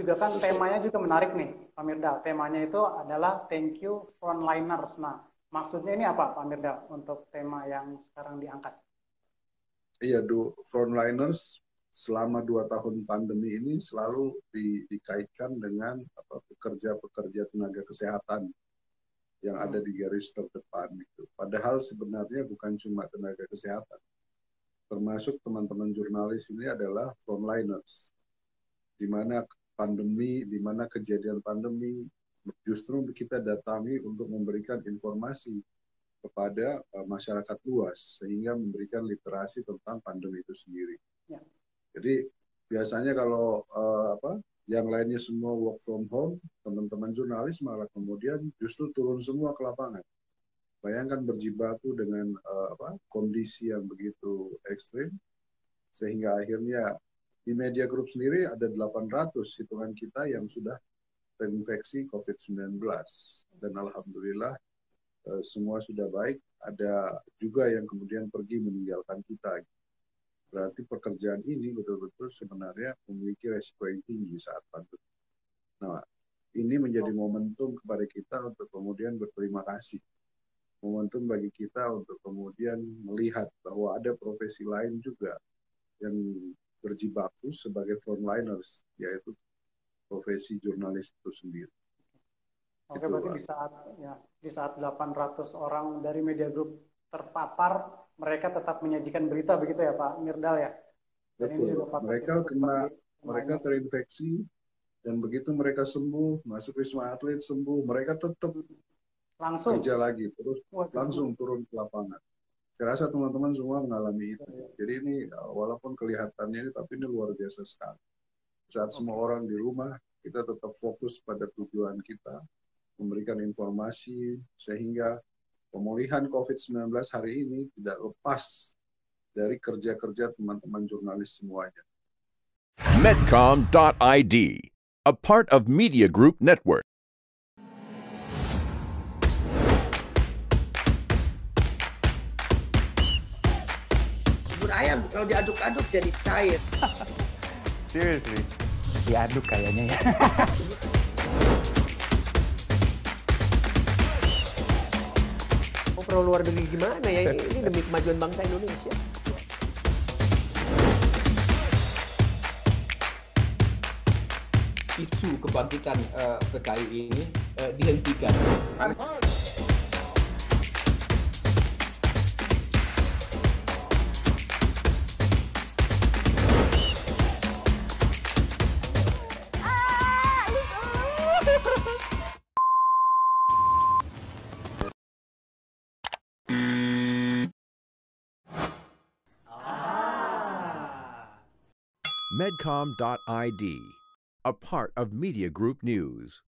Juga kan temanya juga menarik nih, Pak Mirdal. Temanya itu adalah Thank You Frontliners. Nah, maksudnya ini apa, Pak Mirdal, untuk tema yang sekarang diangkat? Iya, frontliners selama 2 tahun pandemi ini selalu dikaitkan dengan pekerja-pekerja tenaga kesehatan yang ada di garis terdepan itu. Padahal sebenarnya bukan cuma tenaga kesehatan, termasuk teman-teman jurnalis ini adalah frontliners, di mana di mana kejadian pandemi justru kita datangi untuk memberikan informasi kepada masyarakat luas sehingga memberikan literasi tentang pandemi itu sendiri. Ya. Jadi biasanya kalau yang lainnya semua work from home, teman-teman jurnalis malah kemudian justru turun semua ke lapangan. Bayangkan berjibaku dengan kondisi yang begitu ekstrim, sehingga akhirnya di media group sendiri ada 800 hitungan kita yang sudah terinfeksi COVID-19. Dan alhamdulillah semua sudah baik. Ada juga yang kemudian pergi meninggalkan kita. Berarti pekerjaan ini betul-betul sebenarnya memiliki resiko yang tinggi saat pandemi. Nah, ini menjadi momentum kepada kita untuk kemudian berterima kasih. Momentum bagi kita untuk kemudian melihat bahwa ada profesi lain juga yang berjibaku sebagai frontliners, yaitu profesi jurnalis itu sendiri. Oke, berarti di saat 800 orang dari media group terpapar, mereka tetap menyajikan berita begitu ya Pak Mirdal ya? Dan betul. Ini juga mereka terinfeksi dan begitu mereka sembuh, masuk Wisma Atlet sembuh, mereka tetap langsung kerja lagi, terus langsung turun ke lapangan. Saya rasa teman-teman semua mengalami itu. Jadi ini walaupun kelihatannya ini, tapi ini luar biasa sekali. Saat semua orang di rumah, kita tetap fokus pada tujuan kita, memberikan informasi sehingga pemulihan COVID-19 hari ini tidak lepas dari kerja-kerja teman-teman jurnalis semuanya. Medcom.id, a part of Media Group Network. Bubur ayam kalau diaduk-aduk jadi cair. Seriously, diaduk kayaknya ya. Perlu luar negeri gimana ya? Ini demi kemajuan bangsa Indonesia. Isu kebangkitan PKI ini dihentikan. Medcom.id, a part of Media Group News.